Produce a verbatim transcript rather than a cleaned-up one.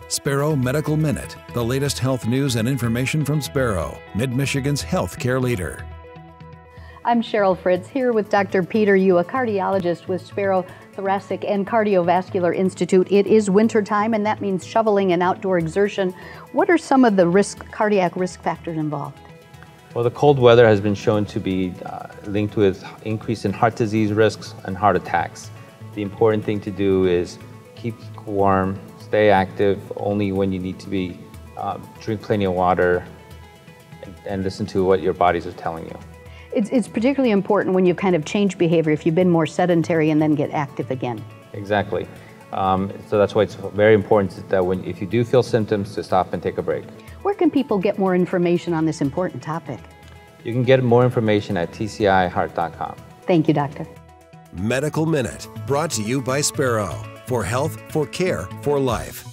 Sparrow Medical Minute, the latest health news and information from Sparrow, Mid-Michigan's healthcare leader. I'm Cheryl Fritz here with Doctor Peter Yu, a cardiologist with Sparrow Thoracic and Cardiovascular Institute. It is wintertime, and that means shoveling and outdoor exertion. What are some of the risk, cardiac risk factors involved? Well, the cold weather has been shown to be uh, linked with increase in heart disease risks and heart attacks. The important thing to do is keep warm, stay active only when you need to be, um, drink plenty of water, and, and listen to what your bodies are telling you. It's, it's particularly important when you kind of change behavior, if you've been more sedentary and then get active again. Exactly. Um, so that's why it's very important that when, if you do feel symptoms, to stop and take a break. Where can people get more information on this important topic? You can get more information at T C I heart dot com. Thank you, Doctor. Medical Minute, brought to you by Sparrow. For health, for care, for life.